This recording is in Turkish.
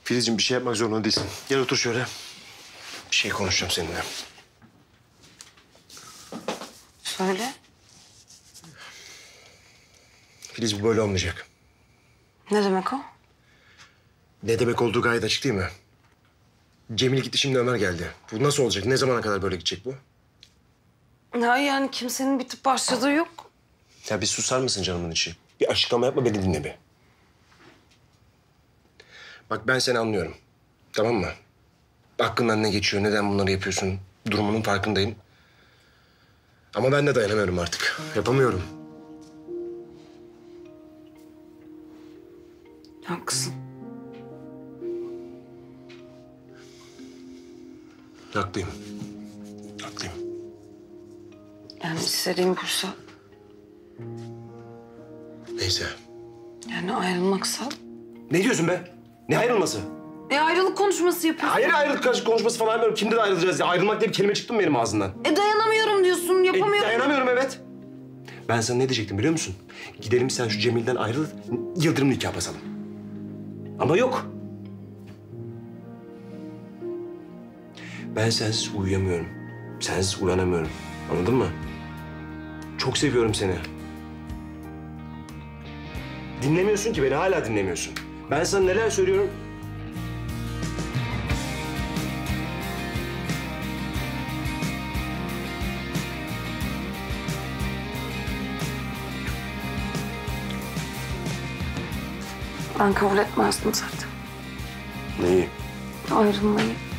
Filizciğim bir şey yapmak zorunda değilsin. Gel otur şöyle. Bir şey konuşacağım seninle. Söyle. Filiz bu böyle olmayacak. Ne demek o? Ne demek olduğu gayet açık değil mi? Cemil gitti, şimdi Ömer geldi. Bu nasıl olacak? Ne zamana kadar böyle gidecek bu? Ya yani kimsenin bitip başladığı yok. Ya bir susar mısın canımın içi? Bir açıklama yapma, beni dinle bir. Bak ben seni anlıyorum. Tamam mı? Aklından ne geçiyor, neden bunları yapıyorsun? Durumunun farkındayım. Ama ben de dayanamıyorum artık. Yapamıyorum. Haklısın. Haklıyım. Haklıyım. Yani istediğim buysa, Neyse. yani ayrılmaksa. Ne diyorsun be? Ne ayrılması? Ayrılık konuşması yapıyorsun. Hayır, ayrılık konuşması falan yapmıyorum. Kimde de ayrılacağız ya? Ayrılmak diye bir kelime çıktı mı benim ağzımdan? Dayanamıyorum diyorsun, yapamıyorum. Dayanamıyorum, evet. Ben sana ne diyecektim biliyor musun? Gidelim, sen şu Cemil'den ayrıl, yıldırım nikah basalım. Ama yok. Ben sensiz uyuyamıyorum. Sensiz uyanamıyorum. Anladın mı? Çok seviyorum seni. Dinlemiyorsun ki beni, hala dinlemiyorsun. Ben sana neler söylüyorum. Ben kabul etmezdim zaten. Neyi? Ayrılmayı.